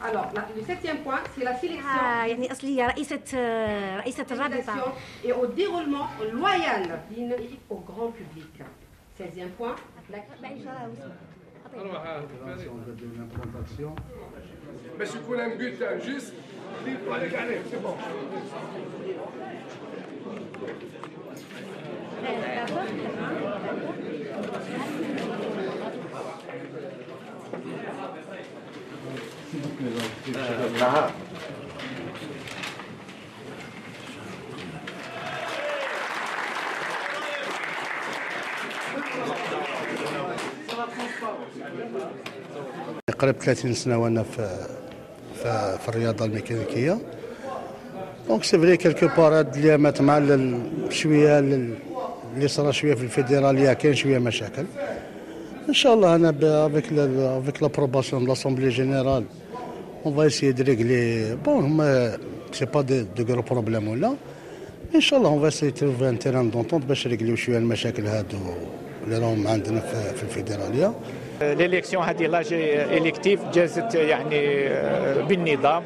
Alors, le 7e point, c'est la sélection. يعني أصلي رئيسة الرابطة. Et au déroulement loyal au grand public. 16e point. باش يكون ان بوت جوست اللي يطلع لك عليه سي بون. نعم. قريب 30 سنة وانا في الرياضة الميكانيكية. دونك سي فري كيلكو بار هاد اليامات مع شوية اللي صرا شوية في الفيدرالية كاين شوية مشاكل. ان شاء الله انا افيك لابروباسيون دو لاسومبلي جينيرال اون فا اسيي دو ريغلي بون هما سي با دو غرو بروبليم ولا ان شاء الله اون فا اسيي تروفي ان تيران دونتونت باش نريغليو شوية المشاكل هادو اللي راهم عندنا في الفيدرالية. الاليكسيون هذه لاجي الكتيف جازت يعني بالنظام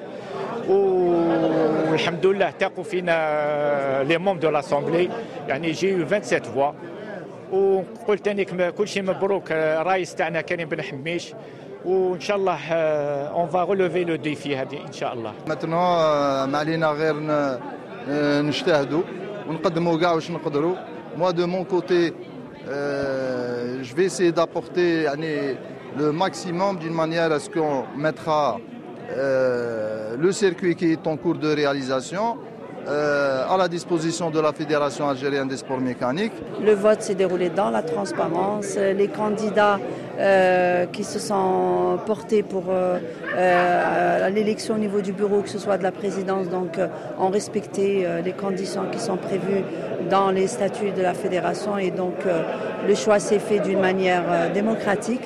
والحمد لله تاقوا فينا لي مومب دو لاسومبلي يعني جي 27 فوا ونقول ثاني كل شيء مبروك الرئيس تاعنا كريم بن حميش وان شاء الله اون فا ريلوفي لو ديفي هذه ان شاء الله. ماتنو ما علينا غير نجتهدوا ونقدموا كاع واش نقدروا. موا دو مون كوتي je vais essayer d'apporter le maximum d'une manière à ce qu'on mettra le circuit qui est en cours de réalisation à la disposition de la Fédération algérienne des sports mécaniques. Le vote s'est déroulé dans la transparence. Les candidats qui se sont portés pour l'élection au niveau du bureau, que ce soit de la présidence, donc ont respecté les conditions qui sont prévues dans les statuts de la fédération et donc le choix s'est fait d'une manière démocratique.